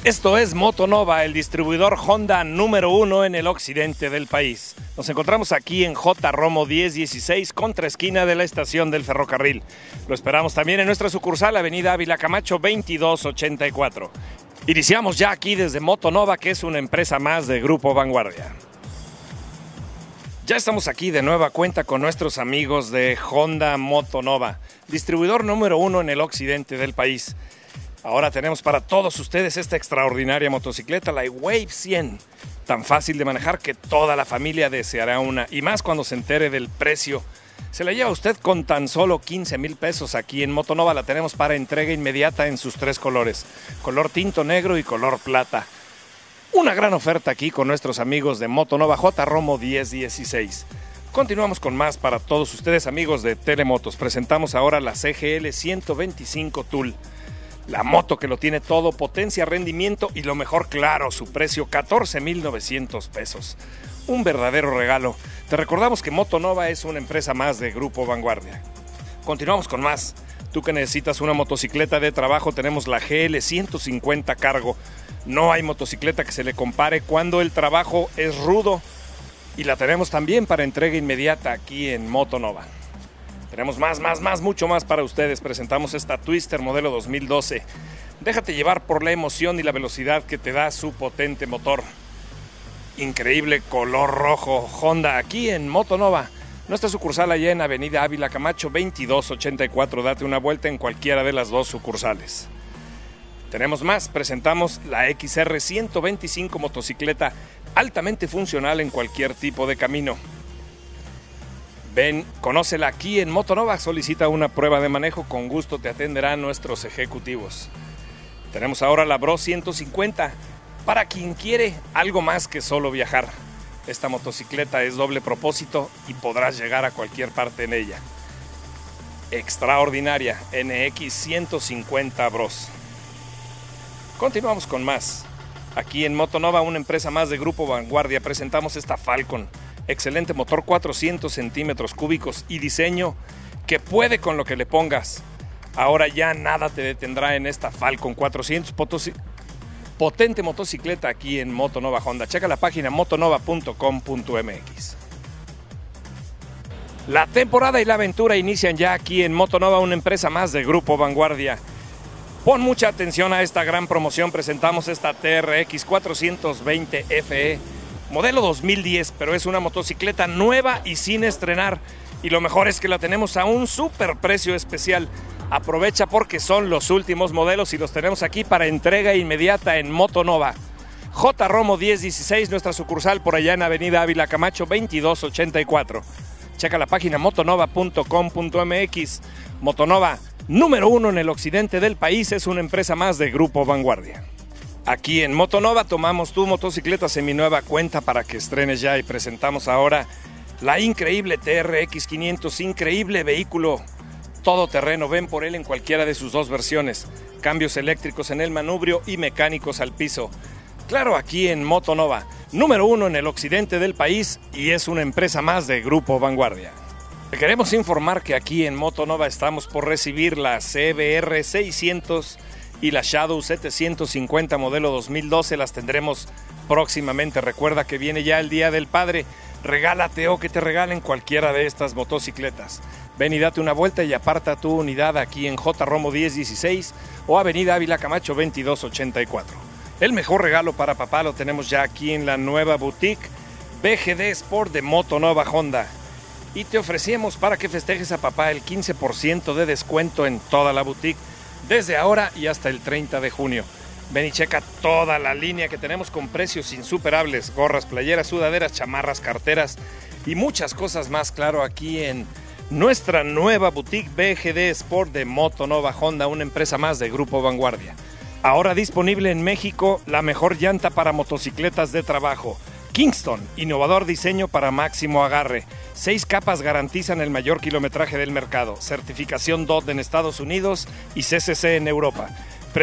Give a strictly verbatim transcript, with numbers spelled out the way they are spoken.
Esto es Motonova, el distribuidor Honda número uno en el occidente del país. Nos encontramos aquí en J. Romo diez dieciséis, contra esquina de la estación del ferrocarril. Lo esperamos también en nuestra sucursal, Avenida Ávila Camacho veintidós ochenta y cuatro. Iniciamos ya aquí desde Motonova, que es una empresa más de Grupo Vanguardia. Ya estamos aquí de nueva cuenta con nuestros amigos de Honda Motonova, distribuidor número uno en el occidente del país. Ahora tenemos para todos ustedes esta extraordinaria motocicleta, la Wave cien, tan fácil de manejar que toda la familia deseará una, y más cuando se entere del precio. Se la lleva usted con tan solo quince mil pesos. Aquí en Motonova la tenemos para entrega inmediata en sus tres colores, color tinto negro y color plata. Una gran oferta aquí con nuestros amigos de Motonova J. Romo diez dieciséis. Continuamos con más para todos ustedes, amigos de Telemotos. Presentamos ahora la C G L ciento veinticinco Tool. La moto que lo tiene todo: potencia, rendimiento y lo mejor, claro, su precio, catorce mil novecientos pesos. Un verdadero regalo. Te recordamos que Motonova es una empresa más de Grupo Vanguardia. Continuamos con más. Tú que necesitas una motocicleta de trabajo, tenemos la G L ciento cincuenta Cargo. No hay motocicleta que se le compare cuando el trabajo es rudo, y la tenemos también para entrega inmediata aquí en Motonova. Tenemos más, más, más, mucho más para ustedes. Presentamos esta Twister modelo dos mil doce. Déjate llevar por la emoción y la velocidad que te da su potente motor. Increíble color rojo Honda aquí en Motonova. Nuestra sucursal allá en Avenida Ávila Camacho veintidós ochenta y cuatro. Date una vuelta en cualquiera de las dos sucursales. Tenemos más. Presentamos la X R ciento veinticinco, motocicleta altamente funcional en cualquier tipo de camino. Ven, conócela aquí en Motonova, solicita una prueba de manejo, con gusto te atenderán nuestros ejecutivos. Tenemos ahora la Bros ciento cincuenta, para quien quiere algo más que solo viajar. Esta motocicleta es doble propósito y podrás llegar a cualquier parte en ella. Extraordinaria N X ciento cincuenta Bros. Continuamos con más. Aquí en Motonova, una empresa más de Grupo Vanguardia, presentamos esta Falcon. Excelente motor, cuatrocientos centímetros cúbicos y diseño que puede con lo que le pongas. Ahora ya nada te detendrá en esta Falcon cuatrocientos, potente motocicleta aquí en Motonova Honda. Checa la página motonova punto com punto m x. La temporada y la aventura inician ya aquí en Motonova, una empresa más de Grupo Vanguardia. Pon mucha atención a esta gran promoción. Presentamos esta T R X cuatrocientos veinte F E. Modelo dos mil diez, pero es una motocicleta nueva y sin estrenar. Y lo mejor es que la tenemos a un super precio especial. Aprovecha porque son los últimos modelos y los tenemos aquí para entrega inmediata en Motonova. J. Romo diez dieciséis, nuestra sucursal por allá en Avenida Ávila Camacho veintidós ochenta y cuatro. Checa la página motonova punto com punto m x. Motonova, número uno en el occidente del país, es una empresa más de Grupo Vanguardia. Aquí en Motonova tomamos tu motocicleta seminueva cuenta para que estrenes ya, y presentamos ahora la increíble T R X quinientos, increíble vehículo todoterreno. Ven por él en cualquiera de sus dos versiones, cambios eléctricos en el manubrio y mecánicos al piso. Claro, aquí en Motonova, número uno en el occidente del país, y es una empresa más de Grupo Vanguardia. Te queremos informar que aquí en Motonova estamos por recibir la C B R seiscientos y la Shadow setecientos cincuenta modelo dos mil doce. Las tendremos próximamente. Recuerda que viene ya el Día del Padre. Regálate o que te regalen cualquiera de estas motocicletas. Ven y date una vuelta y aparta tu unidad aquí en J. Romo diez dieciséis o Avenida Ávila Camacho veintidós ochenta y cuatro. El mejor regalo para papá lo tenemos ya aquí en la nueva boutique B G D Sport de Motonova Honda. Y te ofrecemos para que festejes a papá el quince por ciento de descuento en toda la boutique, desde ahora y hasta el treinta de junio. Ven y checa toda la línea que tenemos con precios insuperables: gorras, playeras, sudaderas, chamarras, carteras y muchas cosas más, claro, aquí en nuestra nueva boutique B G D Sport de Motonova Honda, una empresa más de Grupo Vanguardia. Ahora disponible en México la mejor llanta para motocicletas de trabajo. Kingston, innovador diseño para máximo agarre. Seis capas garantizan el mayor kilometraje del mercado. Certificación D O T en Estados Unidos y C C C en Europa.